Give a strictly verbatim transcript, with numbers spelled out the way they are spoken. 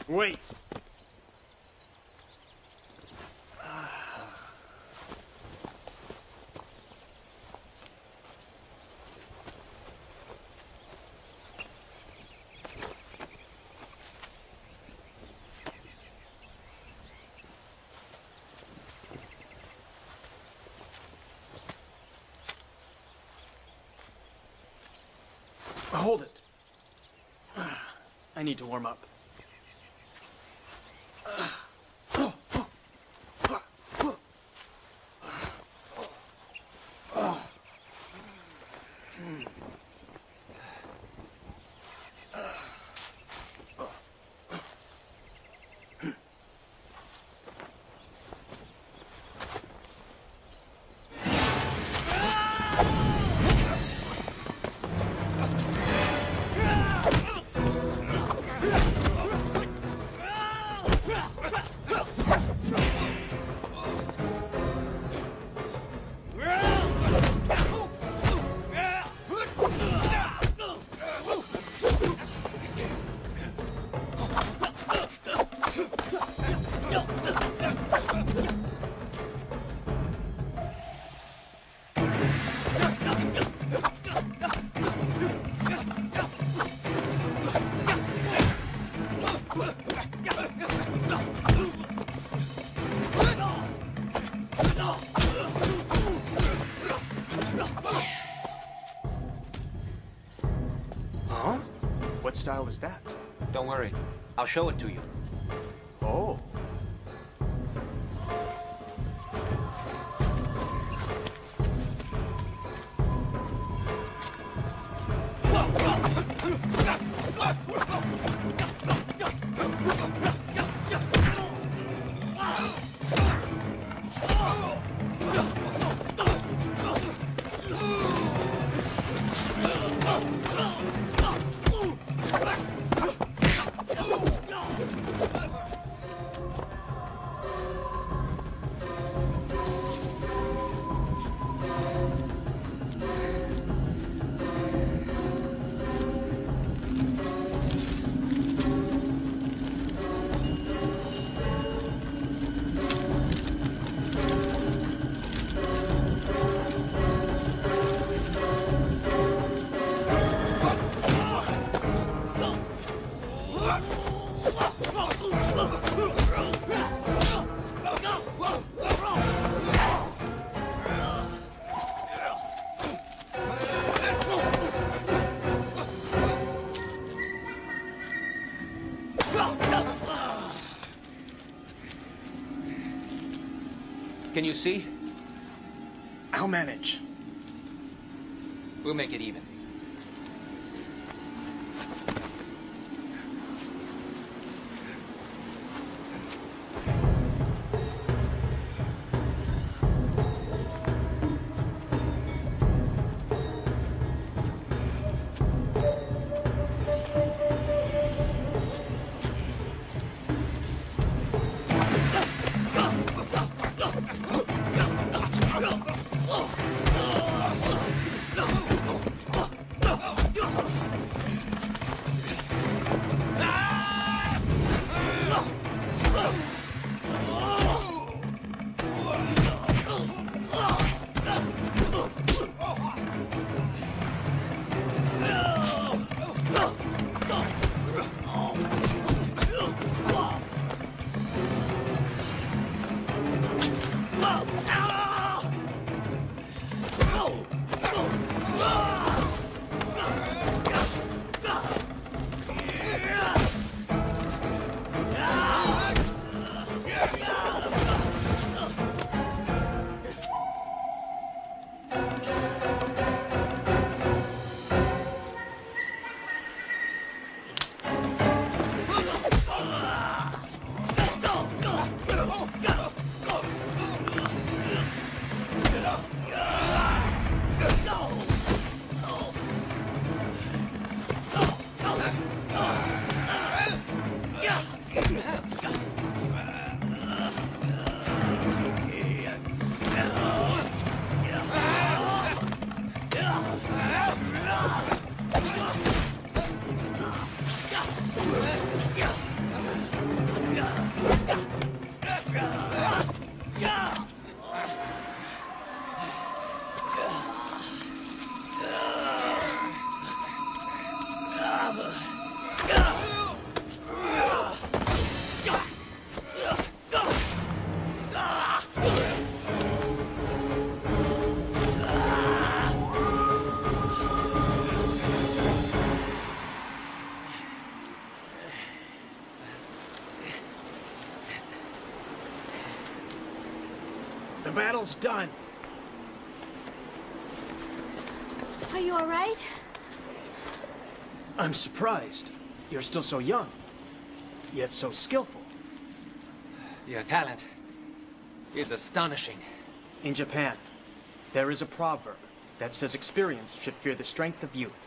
Wait. Hold it. I need to warm up. Huh? What style is that? Don't worry. I'll show it to you. Oh. Can you see? I'll manage. We'll make it even. The battle's done. Are you all right? I'm surprised. You're still so young, yet so skillful. Your talent is astonishing. In Japan, there is a proverb that says experience should fear the strength of youth.